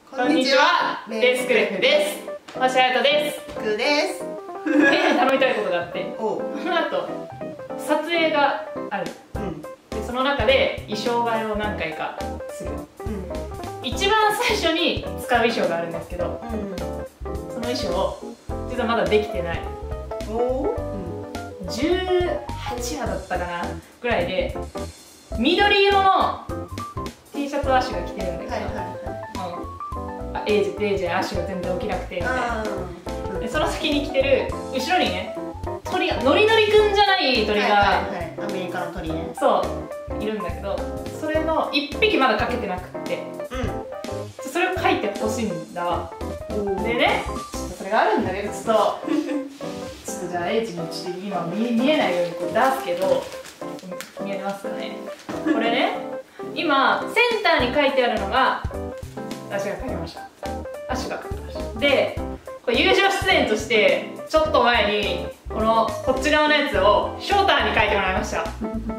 こんにちは、レースクレフです。星彩斗です。 くです。 頼みたいことがあって、この後撮影がある。でその中で衣装替えを何回かする。一番最初に使う衣装があるんですけど、その衣装実はまだできてない。18話だったかなぐらいで緑色の T シャツをアッシュが着てるんだけど、レイジアッシュが全然起きなくてみたいな。でその先に着てる後ろにね、鳥がノリノリくんじゃない鳥が、 アメリカの鳥ね、 そういるんだけど、それの1匹まだ描けてなくって、それを描いてほしいんだわ。でね、ちょっとそれがあるんだけど、ちょっとじゃあエイジにちょっと今見えないようにこう出すけど、見えますかね。これね、今センターに書いてあるのが私が書きました。アッシュが書きました。でこれ友情出演としてちょっと前にこっち側のやつをショーターに書いてもらいました。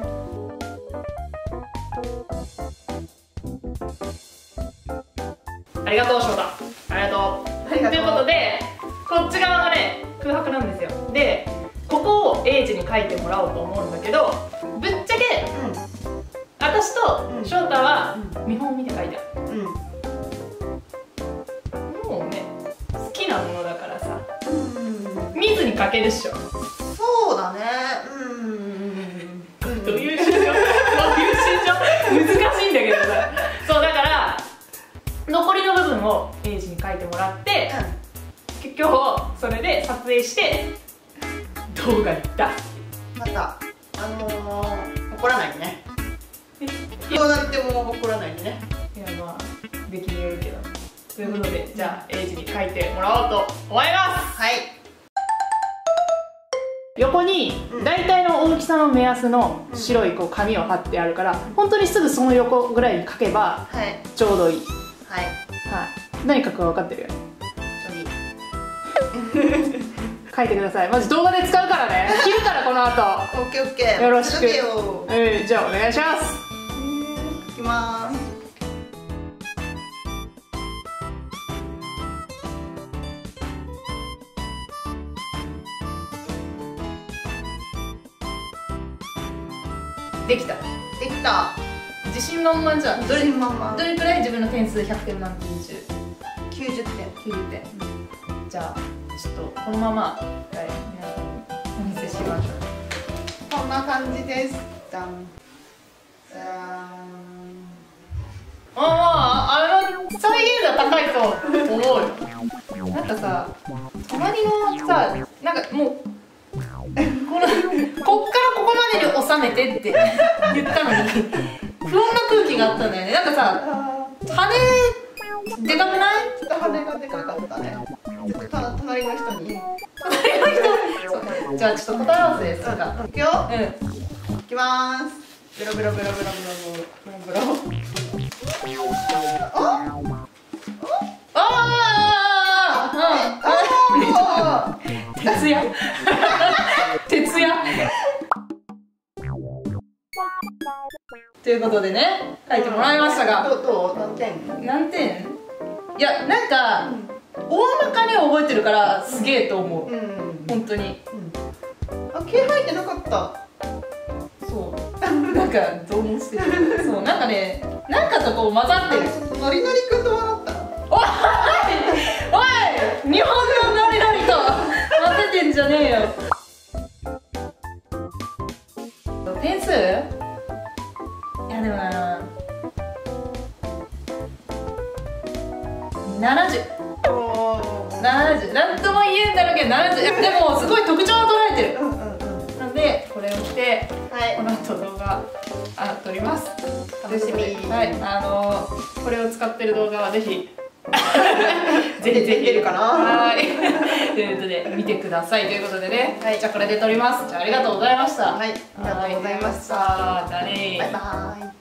ありがとうショーター、ありがとう。ということでこっち側がね空白なんですよ。でここをエイジに書いてもらおうと思うんだけど、ぶっちゃけ、私と翔太は見本を見て書いてある。もうね好きなものだからさ、見ずに書けるっしょ。 そうだね。 どういう心情難しいんだけどさ。そうだから残りの部分をエイジに書いてもらって、今日それで撮影して動画に出す。 また怒らないでね。どうなっても怒らないでね。 いやまあ出来によるけど。ということで、じゃあエイジに書いてもらおうと思います。 はい。 横に大体の大きさの目安の白いこう紙を貼ってあるから、本当にすぐその横ぐらいに書けばちょうどいい。 はい。 何書くか分かってるよね。書いてください。マジ動画で使うからね。切るからこの後。 オッケーオッケー。 よろしく。じゃあお願いします。 いきます。 できた。 できた。 自信満々じゃん。 自信満々。 どれくらい自分の点数100点満点中 ？90点。 90点。じゃあちょっとこのまま皆さんお見せしましょう。 こんな感じです。じゃん。じゃーん。 あの再現度は高いと思うよ。なんかさ、隣のさ、なんかもうこっからここまでに収めてって言ったのに不穏な空気があったんだよね。なんかさ、羽でかくない？ 羽がでかかったね。隣の人に。 じゃあちょっと答え合わせです。いくよ。いきまーす。ベロベロベロベロベロベロベロ。 徹夜徹夜ということでね、書いてもらいましたが、 どう？何点？ いや、なんか大まかには覚えてるからすげえと思う。本当に。 毛生えてなかった。 そう。なんかどうもしてる。そう、なんかね、なんかとこう混ざってる。 ノリノリくんと笑った。 おい、日本のノリノリと混ぜてんじゃねえよ。点数？いやでもな、70。なんとも言えんだろうけど70。でもすごい特徴は捉えてる。なのでこれを着て、この後動画撮ります。 楽しみ。 はい、これを使ってる動画はぜひぜひ出るかな。 はい。ということで見てくださいということでね。じゃあこれで撮ります。じゃあありがとうございました。 はい、ありがとうございました。 じゃあね。 バイバーイ。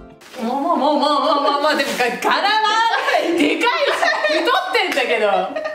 まあでも柄はでかいし太ってんだけど。